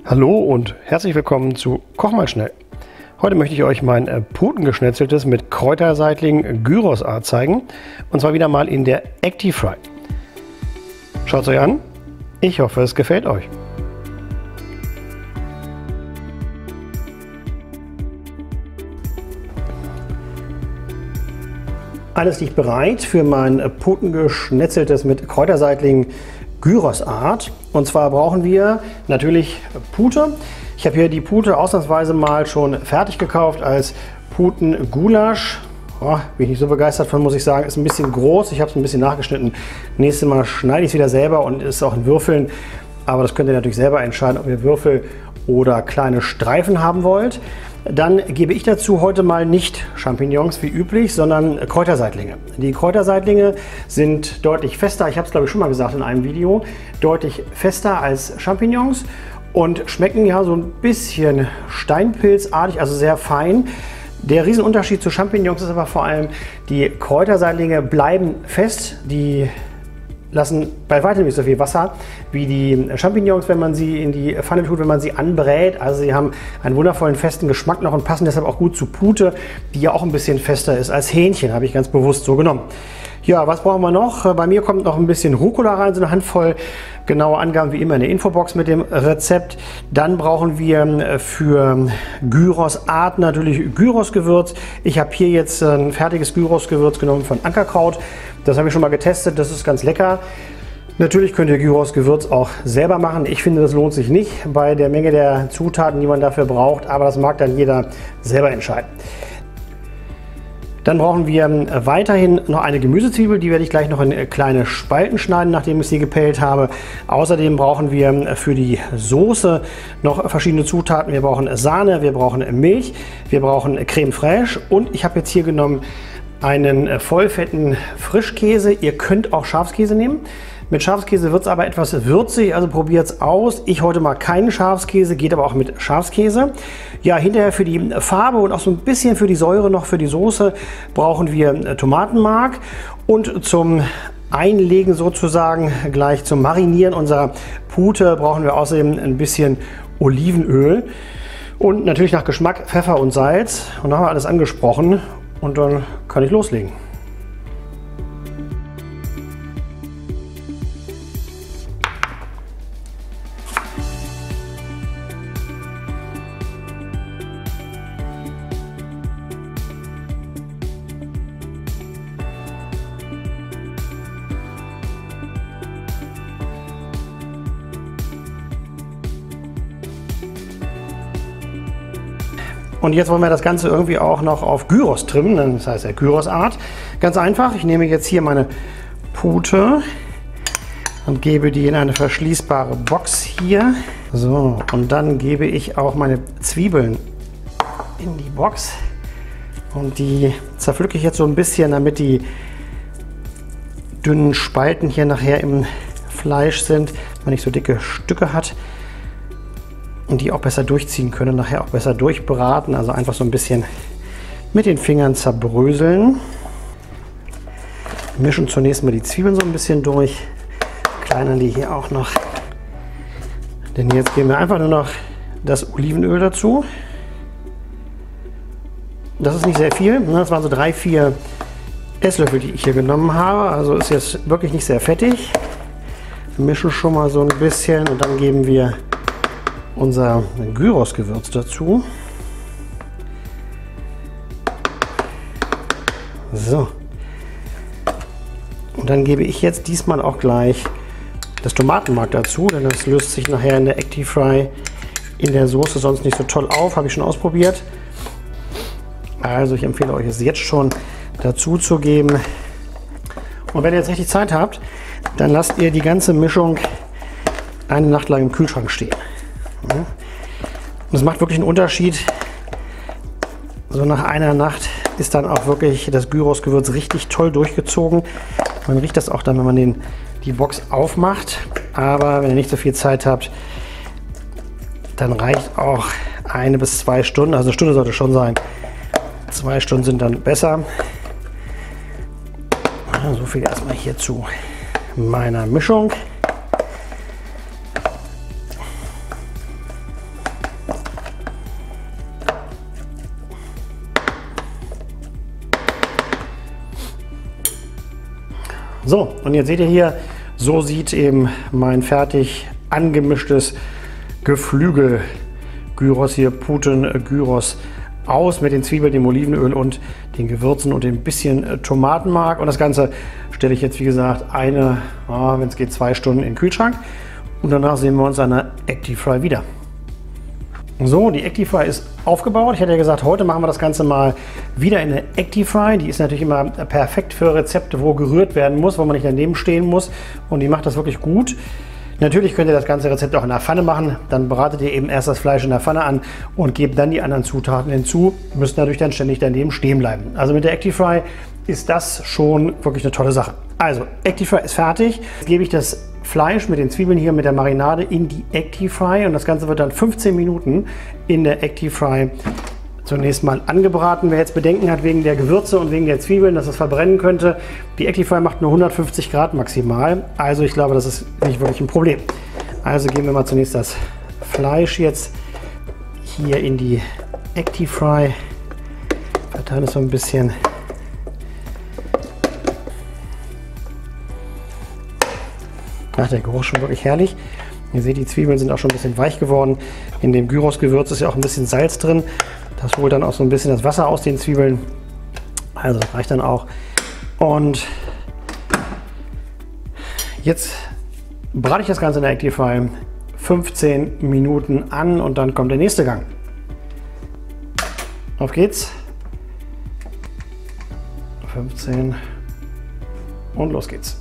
Hallo und herzlich willkommen zu Koch mal schnell. Heute möchte ich euch mein Putengeschnetzeltes mit Kräuterseitling Gyrosart zeigen. Und zwar wieder mal in der Actifry. Schaut es euch an. Ich hoffe, es gefällt euch. Alles liegt bereit für mein Putengeschnetzeltes mit Kräuterseitling Gyrosart. Und zwar brauchen wir natürlich Pute. Ich habe hier die Pute ausnahmsweise mal schon fertig gekauft als Putengulasch. Bin ich nicht so begeistert von, muss ich sagen. Ist ein bisschen groß. Ich habe es ein bisschen nachgeschnitten. Nächstes Mal schneide ich es wieder selber und ist auch in Würfeln. Aber das könnt ihr natürlich selber entscheiden, ob ihr Würfel oder kleine Streifen haben wollt. Dann gebe ich dazu heute mal nicht Champignons wie üblich, sondern Kräuterseitlinge. Die Kräuterseitlinge sind deutlich fester, ich habe es glaube ich schon mal gesagt in einem Video, deutlich fester als Champignons und schmecken ja so ein bisschen steinpilzartig, also sehr fein. Der Riesenunterschied zu Champignons ist aber vor allem, die Kräuterseitlinge bleiben fest, die lassen bei weitem nicht so viel Wasser wie die Champignons, wenn man sie in die Pfanne tut, wenn man sie anbrät. Also sie haben einen wundervollen festen Geschmack noch und passen deshalb auch gut zu Pute, die ja auch ein bisschen fester ist als Hähnchen, habe ich ganz bewusst so genommen. Ja, was brauchen wir noch? Bei mir kommt noch ein bisschen Rucola rein, so eine Handvoll. Genaue Angaben wie immer in der Infobox mit dem Rezept. Dann brauchen wir für Gyrosart natürlich Gyrosgewürz. Ich habe hier jetzt ein fertiges Gyrosgewürz genommen von Ankerkraut. Das habe ich schon mal getestet, das ist ganz lecker. Natürlich könnt ihr Gyrosgewürz auch selber machen. Ich finde, das lohnt sich nicht bei der Menge der Zutaten, die man dafür braucht, aber das mag dann jeder selber entscheiden. Dann brauchen wir weiterhin noch eine Gemüsezwiebel, die werde ich gleich noch in kleine Spalten schneiden, nachdem ich sie gepellt habe. Außerdem brauchen wir für die Soße noch verschiedene Zutaten. Wir brauchen Sahne, wir brauchen Milch, wir brauchen Creme fraiche und ich habe jetzt hier genommen einen vollfetten Frischkäse. Ihr könnt auch Schafskäse nehmen. Mit Schafskäse wird es aber etwas würzig, also probiert es aus. Ich heute mal keinen Schafskäse, geht aber auch mit Schafskäse. Ja, hinterher für die Farbe und auch so ein bisschen für die Säure noch für die Soße brauchen wir Tomatenmark. Und zum Einlegen sozusagen, gleich zum Marinieren unserer Pute, brauchen wir außerdem ein bisschen Olivenöl. Und natürlich nach Geschmack Pfeffer und Salz. Und dann haben wir alles angesprochen und dann kann ich loslegen. Und jetzt wollen wir das Ganze irgendwie auch noch auf Gyros trimmen, das heißt ja Gyrosart. Ganz einfach, ich nehme jetzt hier meine Pute und gebe die in eine verschließbare Box hier. So, und dann gebe ich auch meine Zwiebeln in die Box und die zerpflücke ich jetzt so ein bisschen, damit die dünnen Spalten hier nachher im Fleisch sind, wenn man nicht so dicke Stücke hat. Und die auch besser durchziehen können, nachher auch besser durchbraten. Also einfach so ein bisschen mit den Fingern zerbröseln. Mischen zunächst mal die Zwiebeln so ein bisschen durch. Kleinern die hier auch noch. Denn jetzt geben wir einfach nur noch das Olivenöl dazu. Das ist nicht sehr viel. Das waren so 3-4 Esslöffel, die ich hier genommen habe. Also ist jetzt wirklich nicht sehr fettig. Wir mischen schon mal so ein bisschen und dann geben wir unser Gyrosgewürz dazu. So. Und dann gebe ich jetzt diesmal auch gleich das Tomatenmark dazu, denn das löst sich nachher in der Actifry in der Soße sonst nicht so toll auf. Habe ich schon ausprobiert. Also ich empfehle euch es jetzt schon dazu zu geben. Und wenn ihr jetzt richtig Zeit habt, dann lasst ihr die ganze Mischung eine Nacht lang im Kühlschrank stehen. Und es macht wirklich einen Unterschied. So nach einer Nacht ist dann auch wirklich das Gyrosgewürz richtig toll durchgezogen. Man riecht das auch dann, wenn man die Box aufmacht. Aber wenn ihr nicht so viel Zeit habt, dann reicht auch 1 bis 2 Stunden. Also eine Stunde sollte schon sein. 2 Stunden sind dann besser. So viel erstmal hier zu meiner Mischung. So, und jetzt seht ihr hier, so sieht eben mein fertig angemischtes Geflügel-Gyros hier, Puten-Gyros aus mit den Zwiebeln, dem Olivenöl und den Gewürzen und ein bisschen Tomatenmark. Und das Ganze stelle ich jetzt, wie gesagt, wenn es geht, 2 Stunden in den Kühlschrank. Und danach sehen wir uns an der Actifry wieder. So, die Actifry ist aufgebaut. Ich hatte ja gesagt, heute machen wir das Ganze mal wieder in der Actifry. Die ist natürlich immer perfekt für Rezepte, wo gerührt werden muss, wo man nicht daneben stehen muss. Und die macht das wirklich gut. Natürlich könnt ihr das ganze Rezept auch in der Pfanne machen. Dann bratet ihr eben erst das Fleisch in der Pfanne an und gebt dann die anderen Zutaten hinzu. Müsst natürlich dann ständig daneben stehen bleiben. Also mit der Actifry ist das schon wirklich eine tolle Sache. Also, Actifry ist fertig. Jetzt gebe ich das Fleisch mit den Zwiebeln hier mit der Marinade in die Actifry und das Ganze wird dann 15 Minuten in der Actifry zunächst mal angebraten. Wer jetzt Bedenken hat wegen der Gewürze und wegen der Zwiebeln, dass es verbrennen könnte, die Actifry macht nur 150 Grad maximal. Also ich glaube, das ist nicht wirklich ein Problem. Also geben wir mal zunächst das Fleisch jetzt hier in die Actifry. Verteilen es so ein bisschen. Ach, der Geruch ist schon wirklich herrlich. Ihr seht, die Zwiebeln sind auch schon ein bisschen weich geworden. In dem Gyros-Gewürz ist ja auch ein bisschen Salz drin. Das holt dann auch so ein bisschen das Wasser aus den Zwiebeln. Also das reicht dann auch. Und jetzt brate ich das Ganze in der Actifry 15 Minuten an und dann kommt der nächste Gang. Auf geht's. 15 und los geht's.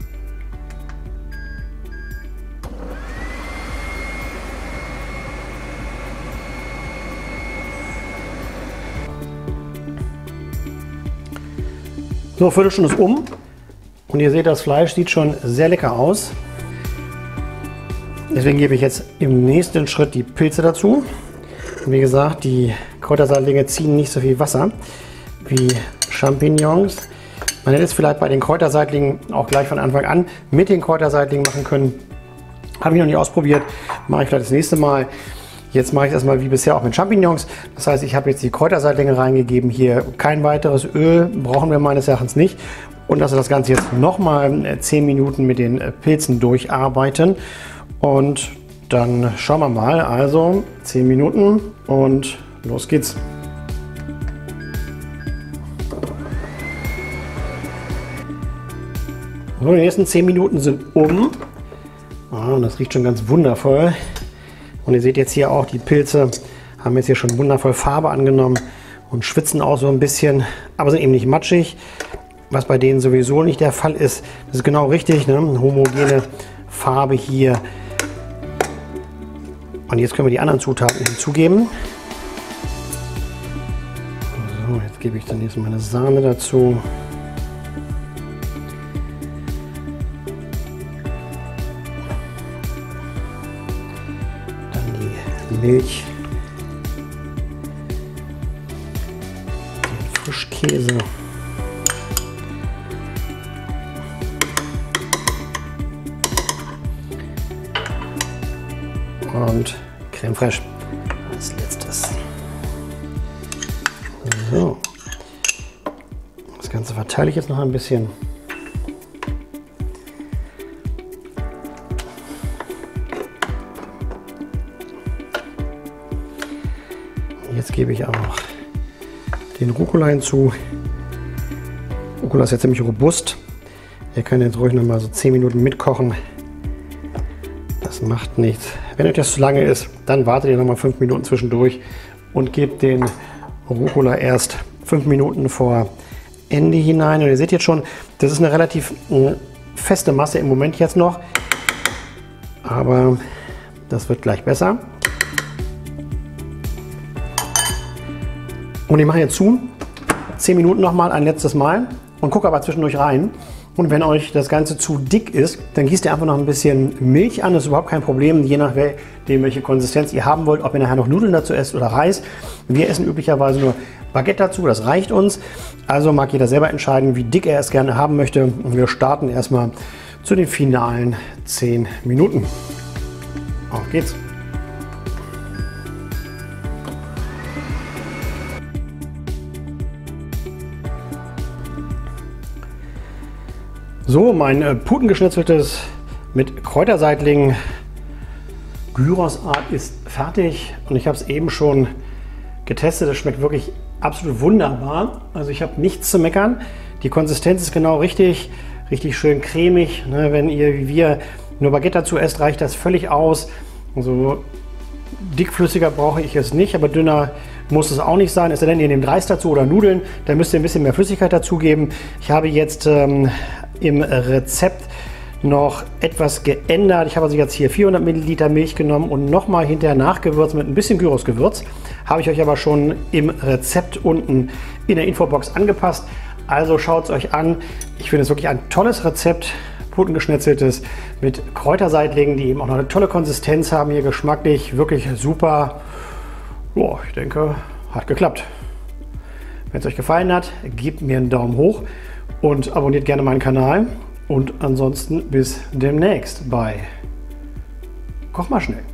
So, eine Viertelstunde ist um und ihr seht, das Fleisch sieht schon sehr lecker aus. Deswegen gebe ich jetzt im nächsten Schritt die Pilze dazu. Und wie gesagt, die Kräuterseitlinge ziehen nicht so viel Wasser wie Champignons. Man hätte es vielleicht bei den Kräuterseitlingen auch gleich von Anfang an mit den Kräuterseitlingen machen können. Habe ich noch nicht ausprobiert, mache ich vielleicht das nächste Mal. Jetzt mache ich das mal wie bisher auch mit Champignons. Das heißt, ich habe jetzt die Kräuterseitlinge reingegeben. Hier kein weiteres Öl, brauchen wir meines Erachtens nicht. Und lasse das Ganze jetzt nochmal 10 Minuten mit den Pilzen durcharbeiten. Und dann schauen wir mal. Also 10 Minuten und los geht's. So, die nächsten 10 Minuten sind um. Und das riecht schon ganz wundervoll. Und ihr seht jetzt hier auch, die Pilze haben jetzt hier schon wundervoll Farbe angenommen und schwitzen auch so ein bisschen, aber sind eben nicht matschig, was bei denen sowieso nicht der Fall ist. Das ist genau richtig, ne? Eine homogene Farbe hier. Und jetzt können wir die anderen Zutaten hinzugeben. So, jetzt gebe ich dann jetzt meine Sahne dazu. Milch, den Frischkäse und Creme Fraiche als letztes. So, das Ganze verteile ich jetzt noch ein bisschen. Jetzt gebe ich auch den Rucola hinzu. Rucola ist ja ziemlich robust. Ihr könnt jetzt ruhig noch mal so 10 Minuten mitkochen. Das macht nichts. Wenn euch das zu lange ist, dann wartet ihr noch mal 5 Minuten zwischendurch und gebt den Rucola erst 5 Minuten vor Ende hinein. Und ihr seht jetzt schon, das ist eine relativ feste Masse im Moment jetzt noch. Aber das wird gleich besser. Und ich mache jetzt zu, 10 Minuten nochmal ein letztes Mal und gucke aber zwischendurch rein. Und wenn euch das Ganze zu dick ist, dann gießt ihr einfach noch ein bisschen Milch an. Das ist überhaupt kein Problem, je nachdem, welche Konsistenz ihr haben wollt, ob ihr nachher noch Nudeln dazu esst oder Reis. Wir essen üblicherweise nur Baguette dazu, das reicht uns. Also mag jeder selber entscheiden, wie dick er es gerne haben möchte. Und wir starten erstmal zu den finalen 10 Minuten. Auf geht's! So, mein Putengeschnetzeltes mit Kräuterseitling Gyrosart ist fertig und ich habe es eben schon getestet. Das schmeckt wirklich absolut wunderbar. Also ich habe nichts zu meckern. Die Konsistenz ist genau richtig, richtig schön cremig. Ne, wenn ihr wie wir nur Baguette dazu esst, reicht das völlig aus. Also dickflüssiger brauche ich es nicht, aber dünner muss es auch nicht sein. Es sei denn, ihr nehmt Reis dazu oder Nudeln, dann müsst ihr ein bisschen mehr Flüssigkeit dazugeben. Ich habe jetzt im Rezept noch etwas geändert. Ich habe also jetzt hier 400 Milliliter Milch genommen und nochmal hinterher nachgewürzt mit ein bisschen Gyrosgewürz. Habe ich euch aber schon im Rezept unten in der Infobox angepasst. Also schaut es euch an. Ich finde es wirklich ein tolles Rezept. Putengeschnetzeltes mit Kräuterseitlingen, die eben auch noch eine tolle Konsistenz haben. Hier geschmacklich wirklich super. Boah, ich denke, hat geklappt. Wenn es euch gefallen hat, gebt mir einen Daumen hoch und abonniert gerne meinen Kanal. Und ansonsten bis demnächst bei Koch mal schnell.